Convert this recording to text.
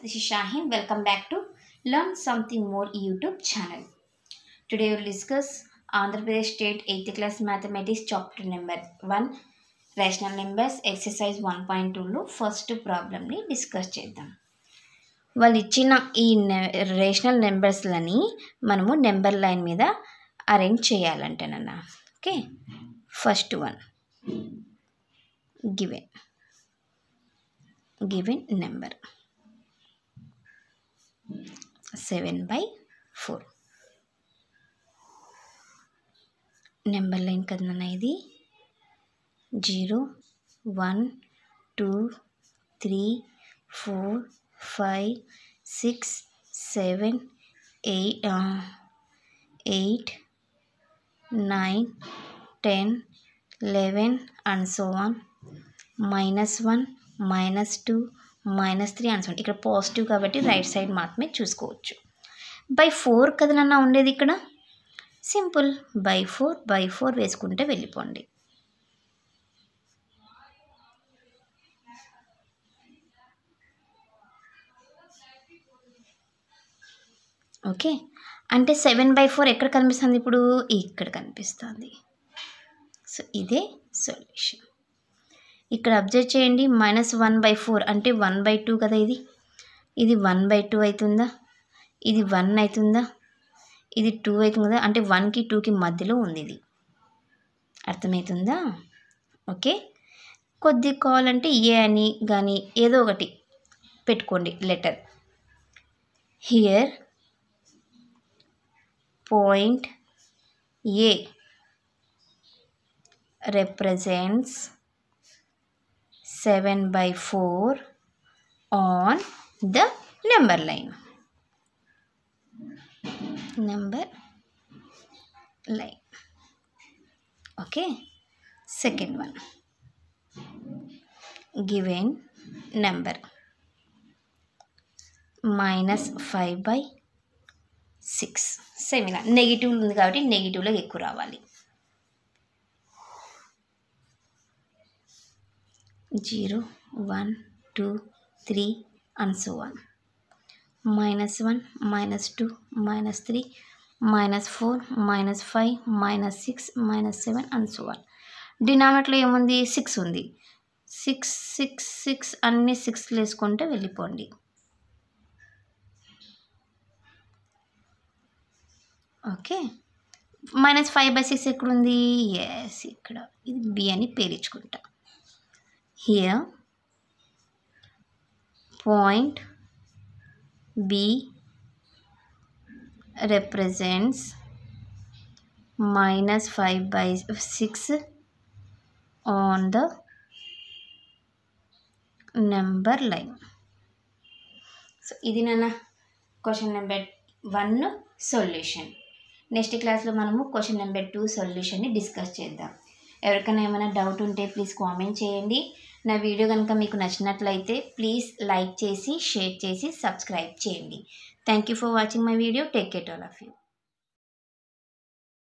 this is Shaheen. Welcome back to Learn Something More YouTube channel. Today we will discuss Andhra Pradesh State 8th class Mathematics chapter number 1 Rational Numbers exercise 1.2 లో first problem ని discuss చేద్దాం. వాళ్ళు ఇచ్చిన ఈ rational నెంబర్స్లని మనము number line మీద arrange చేయాలంటేనన్నా. Okay, first one given number 7/4 number line కదన్నా ఇది 0 1 2 3 4 5 6 7 8 9 10 11 and so on, -1 -2 -3 and so on. ఇక్కడ పాజిటివ్ కాబట్టి రైట్ సైడ్ మాత్రమే చూసుకోవచ్చు. బై 4 కదనన్నా ఉండేది ఇక్కడ. సింపుల్ బై 4 వేసుకుంటే వెళ్ళిపోండి. ఓకే, అంటే 7/4 ఎక్కడ కనిపిస్తుంది? ఇప్పుడు ఇక్కడ కనిపిస్తుంది. సో ఇదే సొల్యూషన్. ఇక్కడ అబ్జర్వ్ చేయండి, -1/4 అంటే 1/2 కదా. ఇది 1/2 అవుతుందా? ఇది 1 అవుతుందా? ఇది 2 అవుతుంది కదా. అంటే 1కి 2కి మధ్యలో ఉంది. ఇది అర్థమవుతుందా? ఓకే, కొద్ది కావాలంటే ఏ అని కానీ ఏదో ఒకటి పెట్టుకోండి letter. Here point A represents 7/4 on the number line. Okay, second one, given number -5/6. సెమినా నెగిటివ్ ఉంది కాబట్టి నెగిటివ్లో ఎక్కువ రావాలి. 0 1 2 3 and so on, -1 -2 -3 -4 -5 -6 -7 and so on. డినామినేటర్లో ఏముంది? 6 ఉంది. 6 6 6 అన్ని 6 వేసుకుంటే వెళ్ళిపోండి. ఓకే, -5/6 ఎక్కడుంది? ఎస్, ఇక్కడ. ఇది బి అని పేరించుకుంటా. Here point B represents -5/6 on the number line. So ఇది నాన్న క్వశ్చన్ నెంబర్ 1 సొల్యూషన్. నెక్స్ట్ క్లాస్లో మనము క్వశ్చన్ నెంబర్ 2 సొల్యూషన్ని డిస్కస్ చేద్దాం. ఎవరికైనా ఏమైనా డౌట్ ఉంటే ప్లీజ్ కామెంట్ చేయండి. నా వీడియో కనుక మీకు నచ్చినట్లయితే ప్లీజ్ లైక్ చేసి షేర్ చేసి సబ్స్క్రైబ్ చేయండి. Thank you for watching my video. Take care all of you.